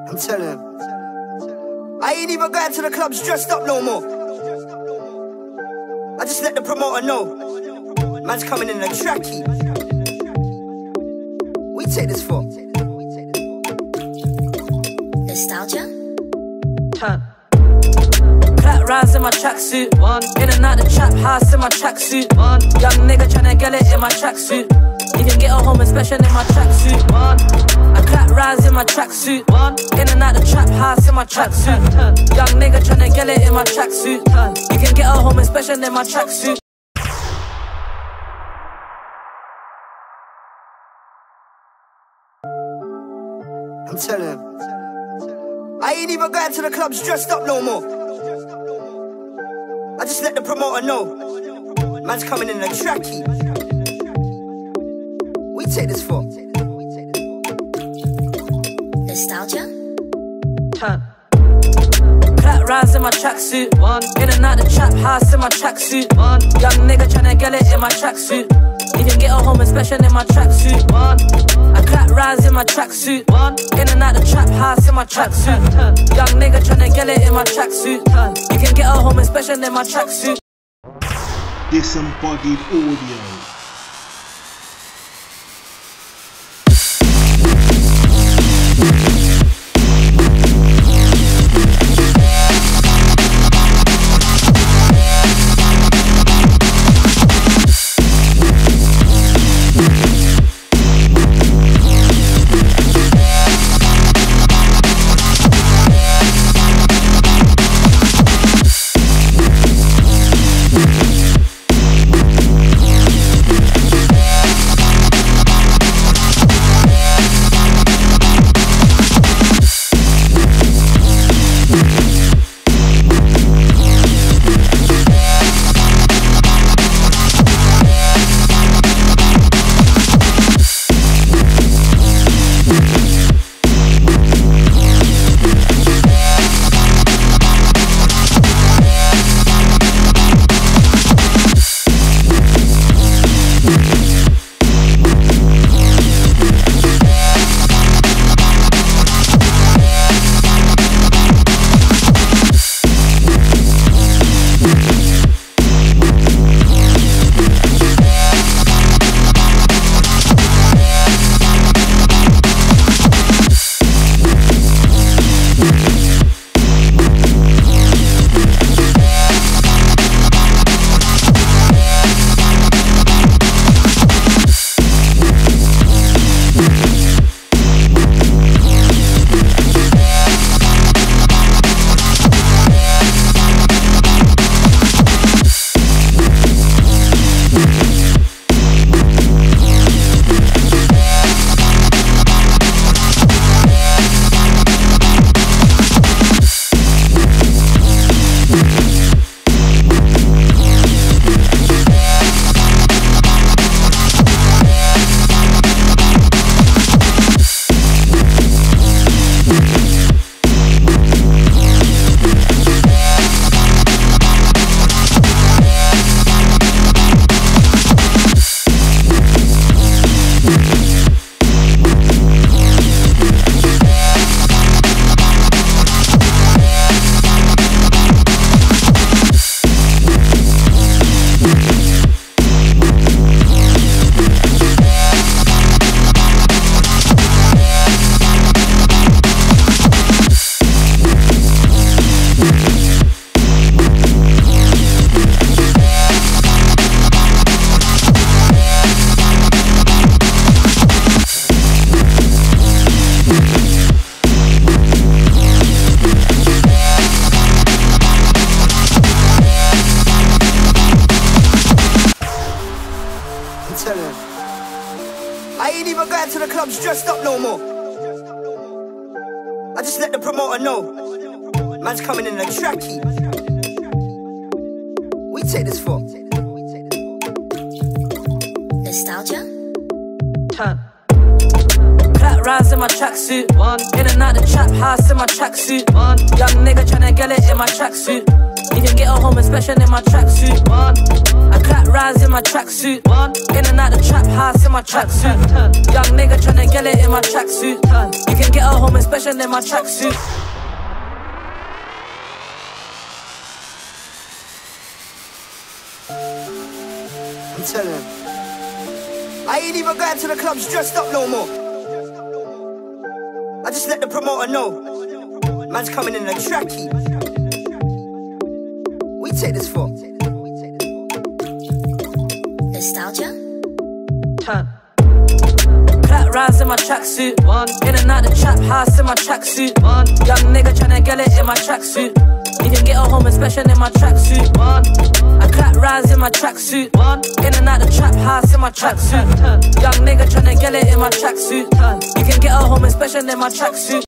I'm telling him. I ain't even going to the clubs dressed up no more. I just let the promoter know. Man's coming in a trackie. We take this for nostalgia. Turn. Clap rounds in my tracksuit. In and out the trap house in my tracksuit. Young nigga tryna get it in my tracksuit. You can get a home inspection in my tracksuit. I clap rounds in my tracksuit. In and out the trap house in my tracksuit. Young nigga tryna get it in my tracksuit. You can get a home inspection in my tracksuit. I'm telling him. I ain't even going to the clubs dressed up no more. I just let the promoter know. Man's coming in a trackie. We take this for nostalgia. Turn. Clap rounds in my tracksuit. In and out the trap house in my tracksuit. Young nigga tryna get it in my tracksuit. You can get a home inspection in my tracksuit. I clap rounds in my tracksuit. In and out the trap house in my tracksuit. Young nigga tryna get it in my tracksuit. You can get a home inspection in my tracksuit. Disembodied audio. I ain't even going to the clubs dressed up no more. I just let the promoter know. Man's coming in a trackie. We take this for nostalgia. Turn. Clap rounds in my tracksuit. In and out the trap house in my tracksuit. Young nigga tryna get it in my tracksuit. You can get a home inspection in my tracksuit. I clap rounds in my tracksuit. In and out the trap house in my tracksuit. Young nigga tryna get it in my tracksuit. You can get a home inspection. special in my tracksuit. I'm telling him, I ain't even going to the clubs dressed up no more. I just let the promoter know, man's coming in a trackie. We take this for Nostalgia? Turn. Clap rounds in my tracksuit. In and out the trap house in my tracksuit. Young nigga tryna get it in my tracksuit. You can get a home inspection in my tracksuit. I clap rounds in my tracksuit. In and out the trap house in my tracksuit. Young nigga tryna get it in my tracksuit. You can get a home inspection in my tracksuit.